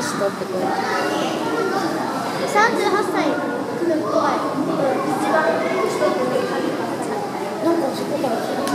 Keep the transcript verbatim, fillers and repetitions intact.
年取ってくる。 さんじゅうはっさい来る怖い。一番年取ってる感じ。 なんかそこから